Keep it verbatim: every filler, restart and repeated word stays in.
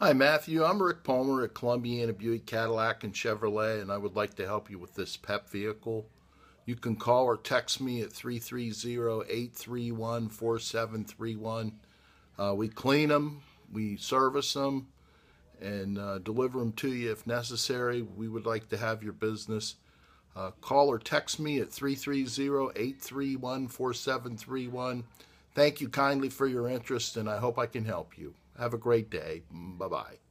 Hi, Matthew. I'm Rick Palmer at Columbiana Buick Cadillac and Chevrolet, and I would like to help you with this P E P vehicle. You can call or text me at three three zero, eight three one, four seven three one. Uh, we clean them, we service them, and uh, deliver them to you if necessary. We would like to have your business. Uh, call or text me at three three zero, eight three one, four seven three one. Thank you kindly for your interest, and I hope I can help you. Have a great day. Bye-bye.